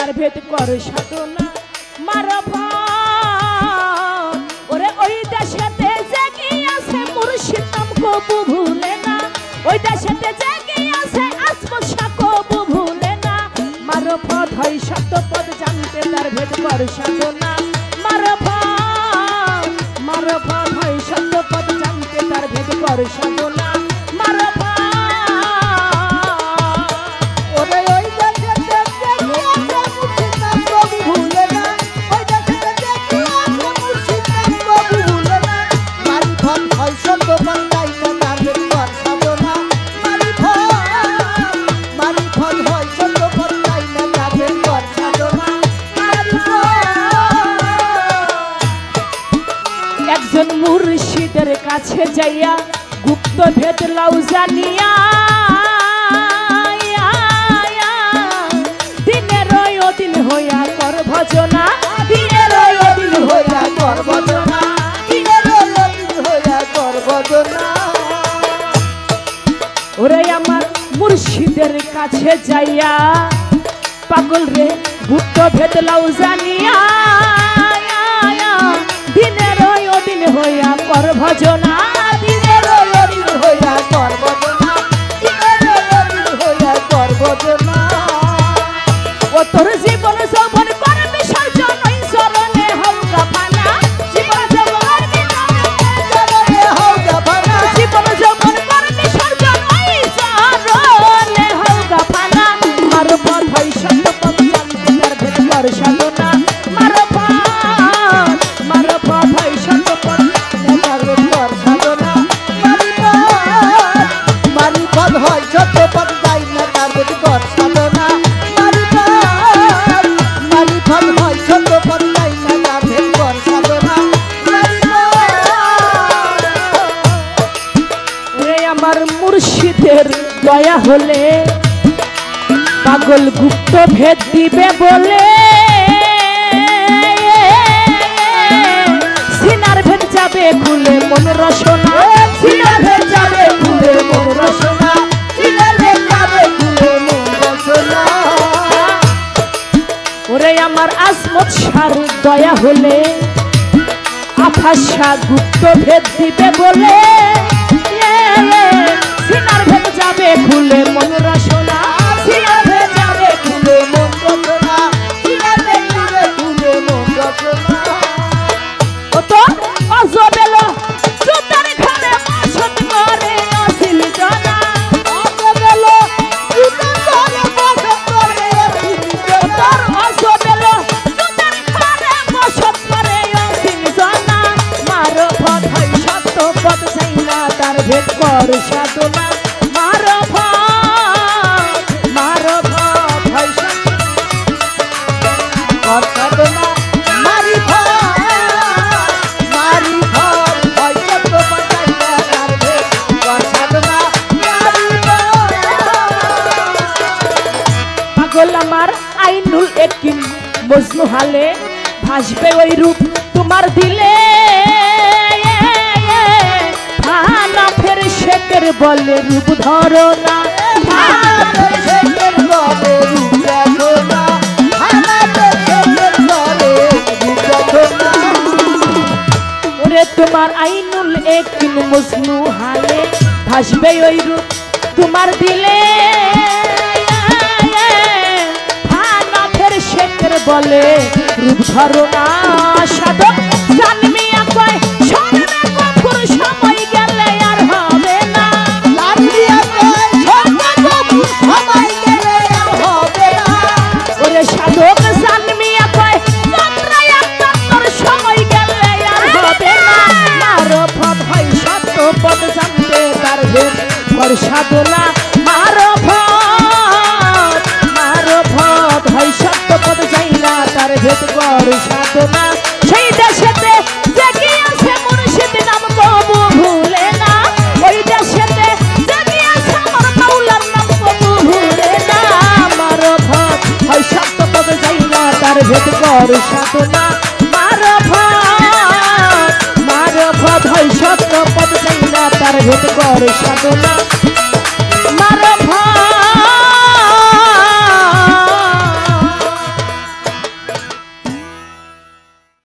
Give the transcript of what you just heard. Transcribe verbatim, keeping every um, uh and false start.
তার ভেদ কর সাধনা মারভ ওরে ওই দেশেতে জেগে আছে মুর্শিদ নাম কবু ভুলে না ওই দেশেতে জেগে আছে আসমত শাহ কবু ভুলে না মারভ হয় সত্যপদ জানতে তার ভেদ কর সাধনা মারভ মারভ হয় সত্যপদ জানতে তার ভেদ কর সাধনা মারভ মুর্শিদের কাছে যাইয়া গুপ্ত ভেদ লাউ জানিয়া দিনের দিন হইয়া কর ভজনা দিনের দিন হইয়া কর ভজনা দিনের দিন হইয়া কর ভজনা ওরে আমার মুর্শিদের কাছে যাইয়া পাগল রে গুপ্ত ভেদ লাউ জানিয়া দিনের দিন হইয়া কর ভজনা দিনের দিন হইয়া কর ভজনা দিনের দিন হইয়া কর ভজনা ও তোর জীবন যৌবন কর বিসর্জন ওই চরণে হৌকা ফানা জীবন যৌবন চরণে হৌকা ফানা জীবন যৌবন কর বিসর্জন ওই চরণে হৌকা ফানা মারো পথ হয় সত্যপদ জানতে তার ভেদ কর সাধনা মারো পথ মারো পথ হয় সত্যপদ তার ভেদ কর সাধনা মারি পথ মারি পথ হয় সত্যপদ যাই না তার ভেদ কর সাধনা মারি পথ মারি পথ হয় সত্যপদ যাই না তার ভেদ কর সাধনা মারি পথ রে আমার মুর্শিদের দয়া হলে পাগল গুপ্ত ভেদ দিবে বলে সিনার ভেদ যাবে খুলে মন রসনা সিনার ভেদ যাবে খুলে মন রসনা সিনার ভেদ যাবে খুলে মন রসনা ওরে আমার আসমত শাহর দয়া হলে আফাশা গুপ্ত ভেদ দিবে বলে সিনার ভেদ যাবে খুলে মন রসনা সিনার ভেদ যাবে খুলে মন রসনা সিনার ভেদ যাবে খুলে মন রসনা ও তো অজবেল জুতার ঘরে বসত করে আসিল জানা অজবেল জুতার ঘরে বসত করে আসিল জানা অজবেল জুতার ঘরে বসত করে আসিল জানা মারো পথ হয় সত্যপদ চাই না তার ভেদ কর সাধনা মারো পথ মারো পথ হয় কর সাধনা মারি পথ মারি পথ হয় সত্যপদ চাই না তার ভেদ কর সাধনা মারি পথ পাগল আমার আইনুল একিন মজনু হালে ভাসবে ওই রূপ তোমার দিলে ভানা ফের শেখের বলে রূপ ধরো না ভানা ফের শেখের বলে রূপ ধরো না ভানা ফের শেখের বলে রূপ ধরো না ওরে তোমার আইনুল একিন মজনু হালে ভাসবে ওই রূপ তোমার দিলে ভানা ফের শেখের বলে রূপ ধরো না সাধক জানমিয়া কয় শোনবে কপুর সময় গেলে আর হবে না জানমিয়া কয় শোনবে কপুর সময় গেলে আর হবে না ওরে সাধক জানমিয়া কয় চন্দ্রায় একটা তোর সময় গেলে আর হবে না মারো পথ হয় সত্যপদ জানতে তার ভেদ কর সাধনা মারো পথ মারো পথ হয় সত্যপদ যাই না তার ভেদ কর সাধনা সেই দেশেতে জেগে আছে মুর্শিদ নাম কবু ভুলে না ওই দেশেতে জেগে আছে আমার মাওলার নাম কবু ভুলে না মারো পথ হয় সত্যপদ যাই না তার ভেদ কর সাধনা মারো পথ মারো পথ হয় সত্যপদ যাই না তার ভেদ কর সাধনা।